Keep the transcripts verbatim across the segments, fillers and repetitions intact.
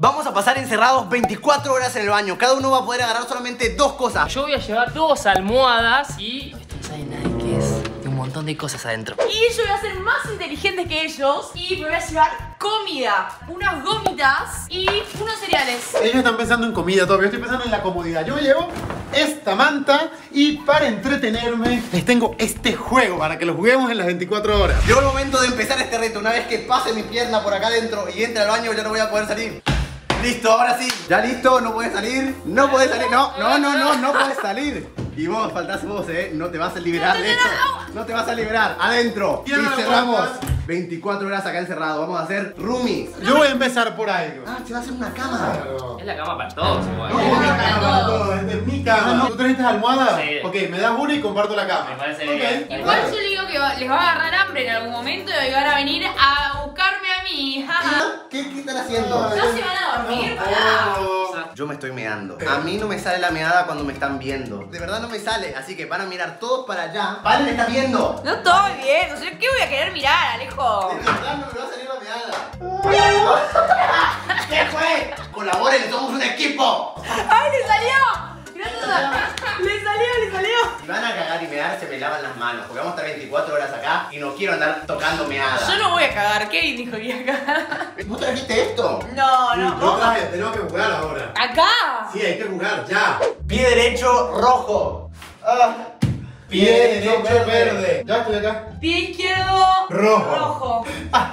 Vamos a pasar encerrados veinticuatro horas en el baño. Cada uno va a poder agarrar solamente dos cosas. Yo voy a llevar dos almohadas y... esto no sabe nadie qué es. Hay un montón de cosas adentro. Y yo voy a ser más inteligente que ellos y me voy a llevar comida, unas gomitas y unos cereales. Ellos están pensando en comida todavía, yo estoy pensando en la comodidad. Yo llevo esta manta y para entretenerme les tengo este juego para que lo juguemos en las veinticuatro horas. Llegó el momento de empezar este reto. Una vez que pase mi pierna por acá adentro y entre al baño, ya no voy a poder salir. Listo, ahora sí. ¿Ya listo? ¿No puedes salir? No puedes salir. No, no, no, no, no puedes salir. Y vos, faltás vos, eh. No te vas a liberar de esto. No te vas a liberar. Adentro. Y cerramos. veinticuatro horas acá encerrado. Vamos a hacer roomies. Yo voy a empezar por algo. Ah, se va a hacer una cama. Es la cama para todos igual. No, es la cama para todos, esta es mi cama. ¿Tú trajiste almohada? Sí. Ok, me das una y comparto la cama. Me parece okay. bien. Igual yo le digo que va- les va a agarrar hambre en algún momento y van a venir a buscarme a mí. ¿Qué, ¿Qué están haciendo? ¿No se van a dormir? Pará. Yo me estoy meando. A mí no me sale la meada cuando me están viendo. De verdad no me sale. Así que van a mirar todos para allá. ¡Vale, me está viendo! No estoy bien, o sea, ¿qué voy a querer mirar, Alejo? De verdad no me va a salir la meada. ¿Qué fue? Colaboren, somos un equipo. ¡Ay, le salió! Gracias. Le salió, le salió. Si van a cagar y mear, se me lavan las manos. Porque vamos a estar veinticuatro horas acá y no quiero andar tocando meada. Yo no voy a cagar, Kevin dijo que iba a cagar. ¿Vos trajiste esto? No, Yo no. traje, tenemos que jugar ahora. ¿Acá? Sí, hay que jugar, ya. Pie derecho, rojo. Ah. Pie derecho verde. Ya estoy acá. Pie izquierdo. Rojo. Rojo.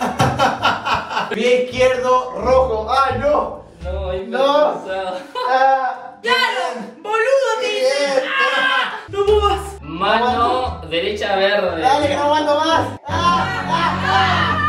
Pie izquierdo, rojo. ¡Ay, no! No, hay No. Ah. ¡Claro! ¡Boludo, te dice! ¡Ah! ¡No puedo más! Mano derecha verde. Dale, que no aguanto más. Ah,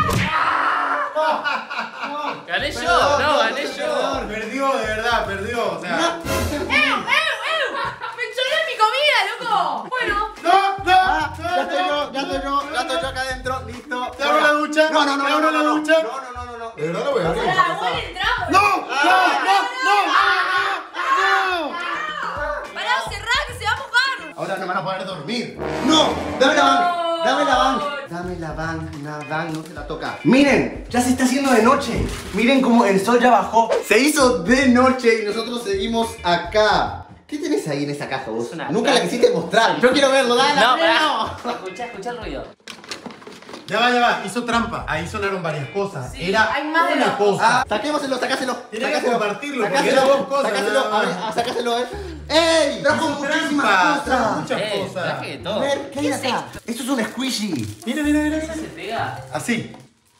Gané yo, Perdón, no, no, gané no, yo. Perdón, perdió, de verdad, perdió. O sea. ¡Eu, eu, eu! ¡Me choré mi comida, loco! Bueno. ¡No, no! Ah, no, ya estoy no, yo, ya estoy yo, no, ya estoy yo no. acá adentro, listo. ¿Te abro la ducha? No, no, no, ¿Te no, abro no, la no, ducha? no, no, no, no, no. De verdad lo voy a abrir. Pará, igual entramos. ¡No! ¡No! ¡No! ¡No! ¡No! Pará, cerrá que se va a mojar. Ahora no van a poder dormir. ¡No! ¡Dame la van! ¡Dame la van! Dame la van, la van, no se la toca. Miren, ya se está haciendo de noche. Miren cómo el sol ya bajó. Se hizo de noche y nosotros seguimos acá. ¿Qué tenés ahí en esa caja vos? Es una Nunca caja. la quisiste mostrar. Yo quiero verlo, dale. No, no. pará. Escuchá, escuchá el ruido. Ya va, ya va, hizo trampa. Ahí sonaron varias cosas. Sí, Era hay más de una dos cosa. Ah, saquémoselo, sacáselo. Tenés que sacáselo, compartirlo, porque sacáselo, eran dos cosas, Sacáselo, nada a ver, más. ah, sacáselo, eh. ¡Ey! Trajo Hizo muchísimas trampa, trajo cosas. muchas Eh, cosas. traje de A todo. ver, ¿qué hay ¿Qué es acá? Esto es un squishy. Mira, mira, mira. ¿Se pega? Así.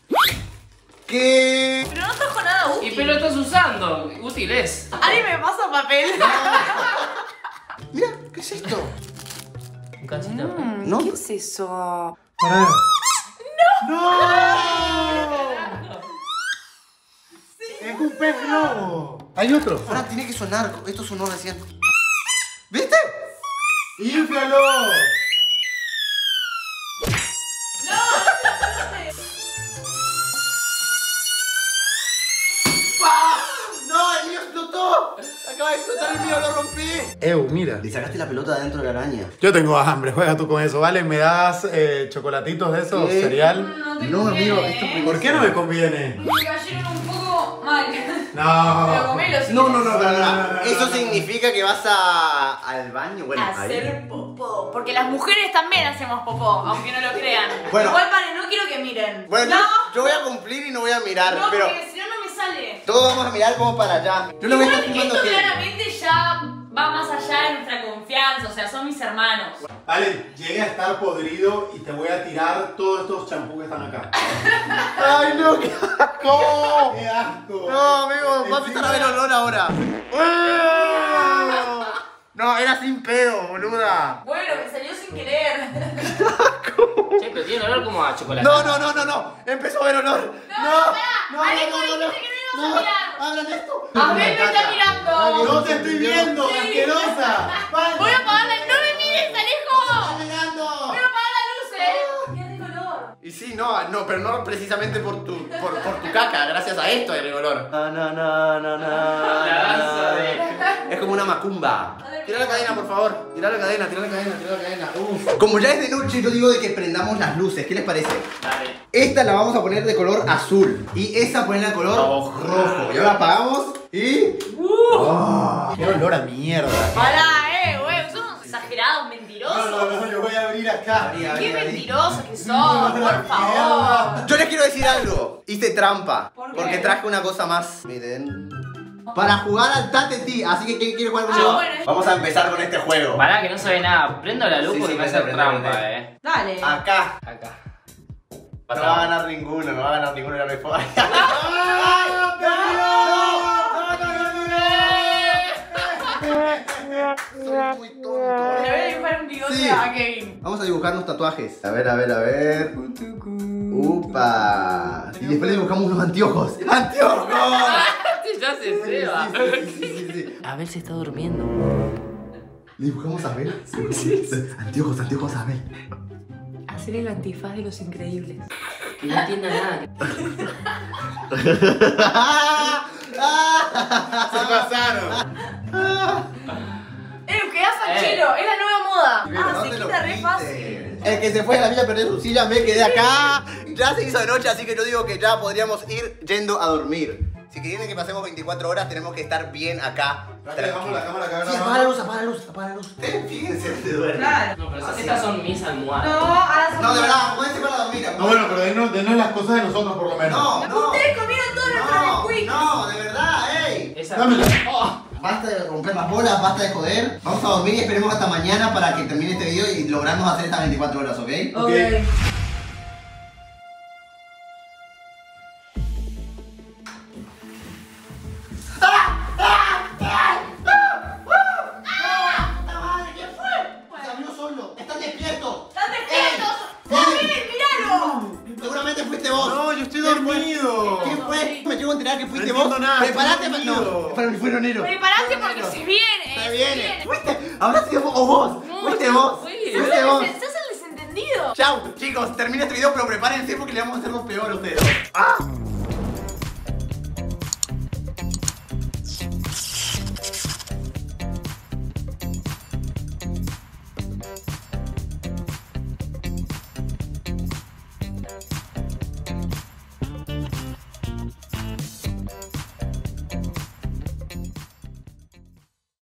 ¿Qué? Pero no trajo nada Y útil. pero lo estás usando. Útil es. Alguien me pasa papel. Mira, ¿qué es esto? Un cachito. ¿No? ¿Qué es eso? Pará. ¡No! Es un pez globo. Hay otro. Ahora tiene que sonar. Esto sonó recién. ¿Viste? ¡Inflalo! ¡Ah! ¡No! ¡El mío explotó! Acaba de explotar el mío, lo rompí. Ew, mira. Le sacaste la pelota de adentro de la araña. Yo tengo hambre, juega tú con eso, ¿vale? ¿Me das eh, chocolatitos de esos? ¿Qué? ¿Cereal? No te No, conviene, amigo, esto ¿eh? es ¿Por qué no me conviene? Me cayeron un poco mal. Pero No. comelo si No, no, quieres. no, no, no, No, no, no, Eso no. significa que vas a, al baño. Bueno, ahí. Hacer popó. Porque las mujeres también hacemos popó, aunque no lo crean. Bueno. Igual, paren, no quiero que miren. Bueno, no, yo, yo voy a cumplir y no voy a mirar, no, pero porque si no, no me sale. todos vamos a mirar como para allá. Yo lo voy a estar Igual, filmando esto siempre. claramente ya va más allá de nuestra confianza, o sea, son mis hermanos. Vale, llegué a estar podrido y te voy a tirar todos estos champús que están acá. ¡Ay, no! ¡Qué asco! ¡Qué asco! No, amigo, va a empezar a ver olor ahora. No, era sin pedo, boluda. Bueno, me salió sin querer. Che, pero tiene olor como a chocolate. No, no, no, no, no. Empezó a ver olor. No, pará. no, Alejo, no, no, no. dijiste que no ibas a mirar. Abran esto. A ver, me está mirando. ¡No te estoy viendo, Sí. asquerosa! Voy a apagar la... ¡No me mires, ¡Está Alejo! mirando! Voy a apagar la luz, eh. ¡Qué rico olor! Y sí, no, no, pero no precisamente por tu, por, por tu caca, gracias a esto hay olor. No, no, no, no, no. La danza de... Es como una macumba. A ver, Tira la cadena, por favor. Tira la cadena, tira la cadena, tira la cadena. Uf. Como ya es de noche, yo digo de que prendamos las luces. ¿Qué les parece? Dale. Esta la vamos a poner de color azul. Y esa ponerla de color Rojo. rojo. Y ahora apagamos y... Uh. Oh. Qué olor a mierda. Pará, eh, güey. Son unos exagerados, mentirosos. No, no, no, yo voy a abrir acá. Abrí, abrí, Qué abrí. mentirosos que son, por favor. Yo les quiero decir algo. Hice trampa. ¿Por qué? Porque traje una cosa más. Miren. Para jugar al Tate-Ti. Así que ¿quién quiere jugar Ah, conmigo? bueno. Vamos a empezar con este juego. Pará que no se ve nada. Prendo la luz Sí, porque sí, me prende, hace prende, trampa, prende. eh. Dale. Acá. Acá. No va a ganar ninguno, no va a ganar ninguno, ya no hay forma. Soy muy tonto. Le voy a dibujar un bigote Sí. a Kevin. Vamos a dibujarnos tatuajes. A ver, a ver, a ver. Upa. Y después le dibujamos unos anteojos. ¡Anteojos! Ya se ceba. Sí, sí, sí, sí. Abel se está durmiendo. ¿Le dibujamos a Abel? Anteojos, anteojos a Abel. Hacer el antifaz de los increíbles. Que no entienda nada. Se pasaron. ¡Eh, quedás fachero! ¡Es la nueva moda! Ah, No se te lo quita re quites. fácil. El que se fue a la villa perdió su silla, me quedé acá. Ya se hizo de noche, así que yo digo que ya podríamos ir yendo a dormir. Si quieren que pasemos veinticuatro horas, tenemos que estar bien acá. Dejamos la cámara acá. Sí, apaga la luz, apaga la luz, apaga la luz. Ustedes fíjense dónde duermen. Claro. No, pero estas son mis almohadas. No, ahora son. No, de verdad, pónganse para dormir. No, bueno, pero denos, denos las cosas de nosotros por lo menos. No, no. Ustedes comieron todos nuestros No, Nesquik. no, de verdad, ey. Esa. Dámela. Oh. Basta de romper las bolas, basta de joder. Vamos a dormir y esperemos hasta mañana para que termine este video y lograrnos hacer estas veinticuatro horas, ¿ok? Ok. Ok. Se abrió solo. ¡Están despiertos! ¡Están despiertos! ¡Ey! ¡Miren, míralo! Seguramente fuiste vos. No, yo estoy ¿Quién fue? dormido. ¿Quién fue? Me llevo a enterar que fuiste No vos. entiendo nada, Prepárate estoy para. No, dormido. para fueron Nero. Prepárate porque se viene. Se viene. ¿Fuiste? ¿Habrá sido vos o vos? No, ¿Fuiste yo vos? no fui. ¿Fuiste vos? ¿Estás el desentendido? Chau, chicos, termina este video, pero prepárense porque le vamos a hacer lo peor a ustedes. ¡Ah!